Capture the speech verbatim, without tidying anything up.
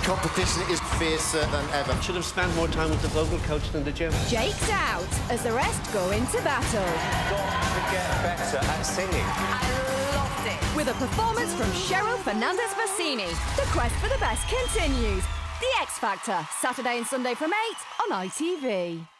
competition is fiercer than ever. Should have spent more time with the vocal coach than the gym. Jake's out as the rest go into battle. Got to get better at singing. I loved it. With a performance from Cheryl Fernandez-Bassini, the quest for the best continues. The X Factor, Saturday and Sunday from eight on I T V.